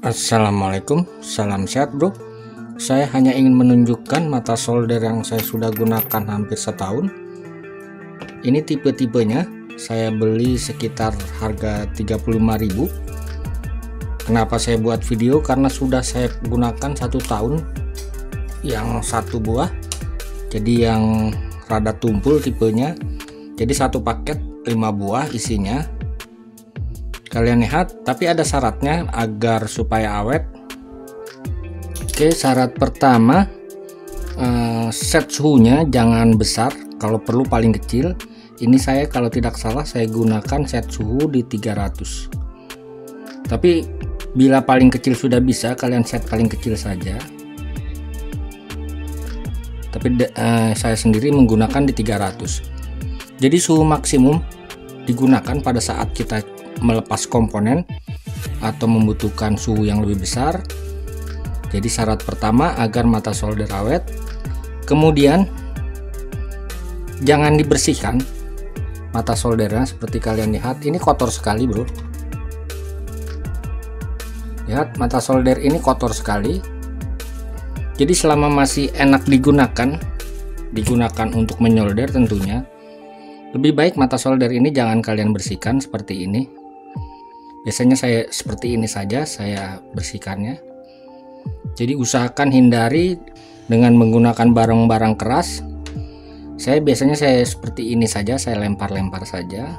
Assalamualaikum, salam sehat bro. Saya hanya ingin menunjukkan mata solder yang saya sudah gunakan hampir setahun. Ini tipe-tipenya saya beli sekitar harga 35.000. Kenapa saya buat video? Karena sudah saya gunakan 1 tahun yang satu buah, jadi yang rada tumpul tipenya. Jadi satu paket 5 buah isinya. Kalian lihat, tapi ada syaratnya agar supaya awet. Oke, syarat pertama, set suhunya jangan besar, kalau perlu paling kecil. Ini saya kalau tidak salah saya gunakan set suhu di 300. Tapi bila paling kecil sudah bisa, kalian set paling kecil saja. Tapi saya sendiri menggunakan di 300. Jadi suhu maksimum digunakan pada saat kita melepas komponen atau membutuhkan suhu yang lebih besar. Jadi syarat pertama agar mata solder awet. Kemudian jangan dibersihkan mata soldernya. Seperti kalian lihat, ini kotor sekali bro. Lihat, mata solder ini kotor sekali. Jadi selama masih enak digunakan untuk menyolder tentunya, lebih baik mata solder ini jangan kalian bersihkan seperti ini. Biasanya saya seperti ini saja saya bersihkannya. Jadi usahakan hindari dengan menggunakan barang-barang keras. Biasanya saya seperti ini saja, saya lempar-lempar saja.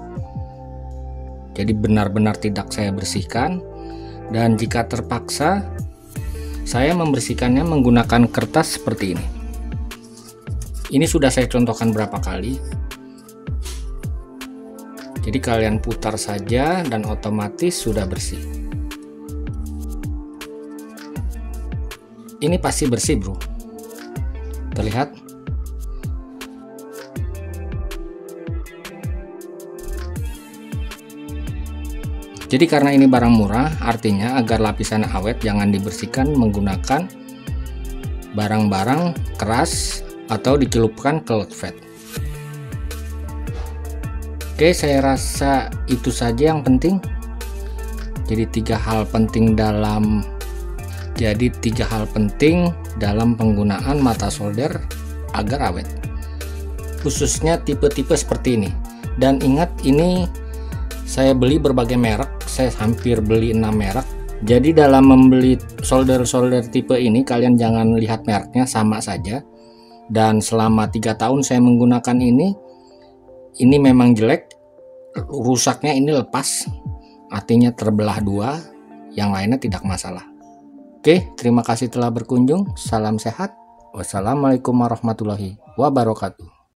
Jadi benar-benar tidak saya bersihkan. Dan jika terpaksa, saya membersihkannya menggunakan kertas seperti ini. Ini sudah saya contohkan berapa kali. Jadi kalian putar saja dan otomatis sudah bersih. Ini pasti bersih bro. Terlihat? Jadi karena ini barang murah, artinya agar lapisan awet jangan dibersihkan menggunakan barang-barang keras atau dicelupkan ke Lotvet. Oke, saya rasa itu saja yang penting. Jadi tiga hal penting dalam penggunaan mata solder agar awet. Khususnya tipe-tipe seperti ini. Dan ingat, ini saya beli berbagai merek. Saya hampir beli 6 merek. Jadi dalam membeli solder-solder tipe ini, kalian jangan lihat mereknya, sama saja. Dan selama 3 tahun saya menggunakan ini memang jelek, rusaknya ini lepas, artinya terbelah 2, yang lainnya tidak masalah. Oke, terima kasih telah berkunjung, salam sehat, wassalamualaikum warahmatullahi wabarakatuh.